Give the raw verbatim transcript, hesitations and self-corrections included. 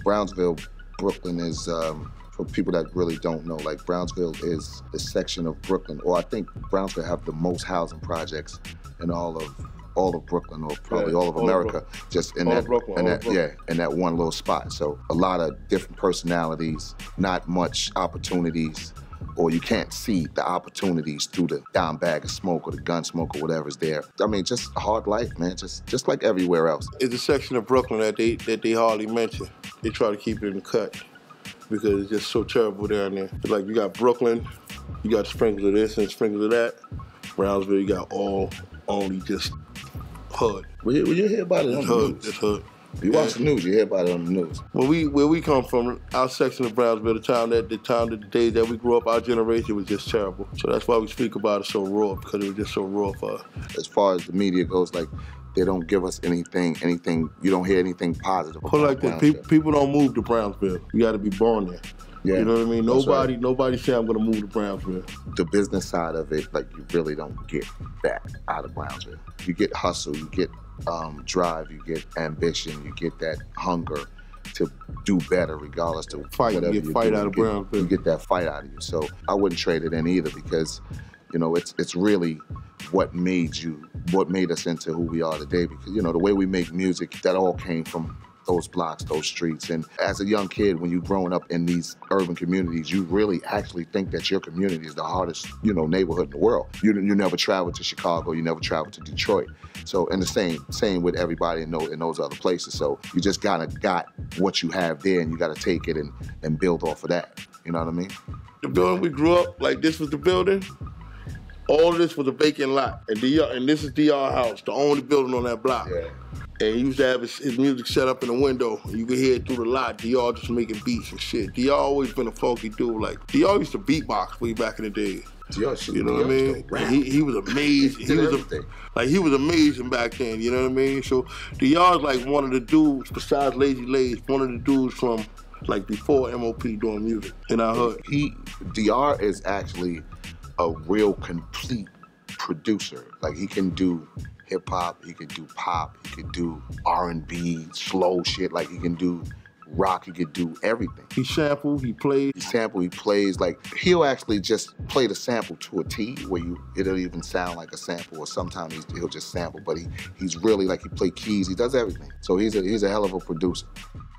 Brownsville, Brooklyn is, um, for people that really don't know, like Brownsville is a section of Brooklyn, or I think Brownsville have the most housing projects in all of all of Brooklyn, or probably yeah, all of all America, of just in all that, Brooklyn, in all that yeah, in that one little spot. So a lot of different personalities, not much opportunities, or you can't see the opportunities through the down bag of smoke or the gun smoke or whatever's there. I mean, just a hard life, man, just just like everywhere else. It's a section of Brooklyn that they that they hardly mention. They try to keep it in the cut because it's just so terrible down there. It's like you got Brooklyn, you got sprinkles of this and sprinkles of that. Brownsville, you got all only just hood. Well, you, well, you hear about it on it's the hood, news. It's hood. You yeah. watch the news, you hear about it on the news. Where we where we come from, our section of Brownsville, the time that the time that the days that we grew up, our generation was just terrible. So that's why we speak about it so raw, because it was just so raw for us. As far as the media goes, like they don't give us anything, anything. You don't hear anything positive. Put like that, people, people don't move to Brownsville. You got to be born there. Yeah, you know what I mean? Nobody, right. nobody say I'm gonna move to Brownsville. The business side of it, like you really don't get that out of Brownsville. You get hustle, you get um, drive, you get ambition, you get that hunger to do better regardless to fight, whatever you get you fight do. out of you get, Brownsville. You get that fight out of you. So I wouldn't trade it in either because, you know, it's it's really what made you, what made us into who we are today. Because, you know, the way we make music, that all came from those blocks, those streets. And as a young kid, when you're growing up in these urban communities, you really actually think that your community is the hardest, you know, neighborhood in the world. You you never traveled to Chicago, you never traveled to Detroit. So, and the same same with everybody in those, in those other places. So you just kind of got what you have there, and you got to take it and, and build off of that. You know what I mean? The building we grew up, like this was the building. All of this was a vacant lot, and D R, and this is D R House, the only building on that block. Yeah. And he used to have his, his music set up in the window. You could hear it through the lot. D R just making beats and shit. D R always been a funky dude. Like D R used to beatbox way back in the day. D R shit, you know D R what I mean? Rap. He he was amazing. He was a, like he was amazing back then. You know what I mean? So D R's like one of the dudes besides Lazy Lays, one of the dudes from like before M O P doing music in our hood. He D R is actually a real complete producer. Like he can do hip hop, he can do pop, he can do R and B, slow shit. Like he can do rock, he could do everything. He sample, he plays. He sample, he plays. Like he'll actually just play the sample to a T where you it'll even sound like a sample, or sometimes he's, he'll just sample. But he he's really like he play keys, he does everything. So he's a he's a hell of a producer.